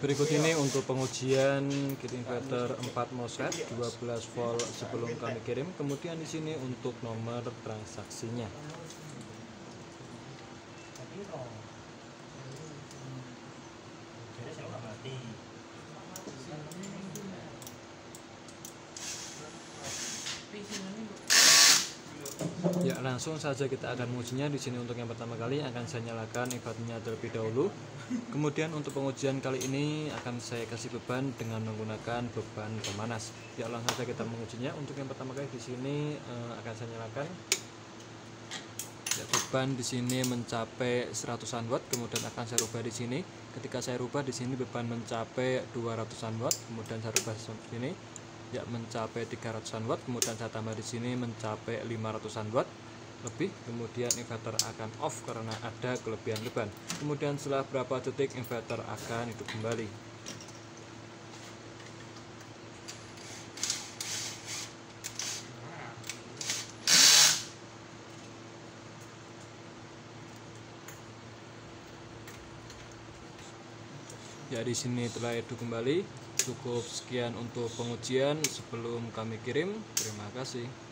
Berikut ini untuk pengujian kit inverter 4 MOSFET 12 volt sebelum kami kirim. Kemudian di sini untuk nomor transaksinya. Ya, langsung saja kita akan mengujinya. Di sini untuk yang pertama kali akan saya nyalakan inverternya terlebih dahulu. Kemudian untuk pengujian kali ini akan saya kasih beban dengan menggunakan beban pemanas. Ya, langsung saja kita mengujinya. Untuk yang pertama kali di sini akan saya nyalakan. Ya, beban di sini mencapai 100-an watt, kemudian akan saya rubah di sini. Ketika saya rubah di sini beban mencapai 200-an watt, kemudian saya rubah di sini ya mencapai 300-an watt, kemudian saya tambah di sini mencapai 500-an watt lebih, kemudian inverter akan off karena ada kelebihan beban. Kemudian setelah berapa detik inverter akan hidup kembali. Ya, di sini telah hidup kembali. Cukup sekian untuk pengujian sebelum kami kirim. Terima kasih.